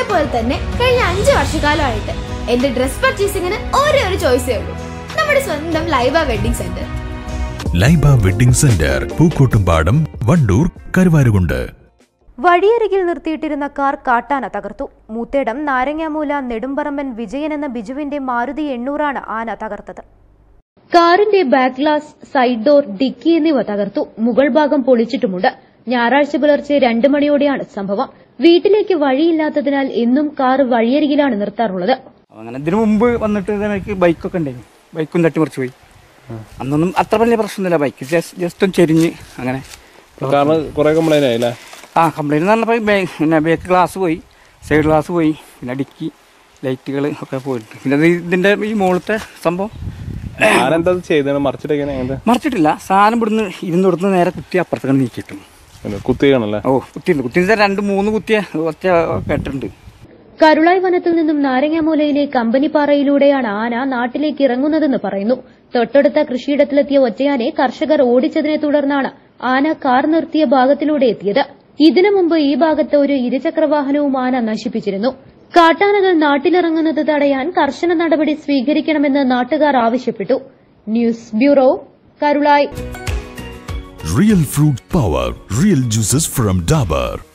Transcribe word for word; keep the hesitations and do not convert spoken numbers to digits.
അതേപോലെ തന്നെ കഴിഞ്ഞ അഞ്ചു വർഷക്കാലമായിട്ട് എന്റെ ഡ്രസ് പർച്ചേസിംഗിന് ഒരേ ഒരു ചോയ്സേ ഉള്ളൂ, നമ്മുടെ സ്വന്തം Laiba wedding centre. Laiba wedding centre, Pookkottumpadam, Wandoor, Karuvarakundu. വഴിയരികിൽ നിർത്തിയിട്ടിരുന്ന കാർ കാട്ടാന തകർത്തു. മൂത്തേടം നാരങ്ങാമൂല നെടുമ്പറമ്പൻ വിജയൻ എന്ന ബിജുവിന്റെ മാരുതി എണ്ണൂറാണ് ആന തകർത്തത്. കാറിന്റെ back glass, side door, dickey എന്നിവ തകർത്തു. മുകൾ ഭാഗം പൊളിച്ചിട്ടുമുണ്ട്. ഞായറാഴ്ച പുലർച്ചെ രണ്ടു മണിയോടെയാണ് സംഭവം. വീട്ടിലേക്ക് വഴിയില്ലാത്തതിനാൽ എന്നും കാർ വഴിയരികിലാണ് നിർത്താറുള്ളത്. അങ്ങനെ ഇതിനു മുമ്പ് വന്നിട്ട് എനിക്ക് ബൈക്കൊക്കെ ഉണ്ടായിരുന്നു, ബൈക്കും തട്ടിമറിച്ച് പോയി. അന്നൊന്നും അത്ര വലിയ പ്രശ്നമൊന്നുമില്ല, ബൈക്ക് ജസ്റ്റ് ഒന്ന് ചെരിഞ്ഞ് അങ്ങനെ. ആ കംപ്ലൈന്റ് എന്ന് പറഞ്ഞപ്പോൾ പിന്നെ ബാക്ക് ഗ്ലാസ് പോയി, സൈഡ് ഗ്ലാസ് പോയി, പിന്നെ ഡിക്കി ലൈറ്റുകൾ ഒക്കെ പോയിട്ട്, പിന്നെ ഇതിന്റെ ഈ മുകളിലത്തെ സംഭവം മറിച്ചിട്ടില്ല. സാധനം ഇവിടുന്ന് ഇരുന്ന് കൊടുത്ത് നേരെ കുത്തി അപ്പുറത്തേക്ക് നീക്കിയിട്ടു. കുത്തിയാണല്ലേ? ഓ കുത്തിയുണ്ട്, കുത്തി രണ്ട് മൂന്ന് കുത്തിയ ഒറ്റ കേട്ടിട്ടുണ്ട്. കരുളായി വനത്തിൽ നിന്നും നാരങ്ങാമൂലയിലെ കമ്പനിപ്പാറയിലൂടെയാണ് ആന നാട്ടിലേക്ക് ഇറങ്ങുന്നതെന്ന് പറയുന്നു. തൊട്ടടുത്ത കൃഷിയിടത്തിലെത്തിയ ഒറ്റയാനെ കർഷകർ ഓടിച്ചതിനെ തുടർന്നാണ് ആന കാർ നിർത്തിയ ഭാഗത്തിലൂടെ എത്തിയത്. ഇതിനു മുമ്പ് ഈ ഭാഗത്ത് ഒരു ഇരുചക്രവാഹനവും ആന നശിപ്പിച്ചിരുന്നു. കാട്ടാനകൾ നാട്ടിലിറങ്ങുന്നത് തടയാൻ കർശന നടപടി സ്വീകരിക്കണമെന്ന് നാട്ടുകാർ ആവശ്യപ്പെട്ടു. News bureau, Karulai. Real fruit power, real juices from Dabur.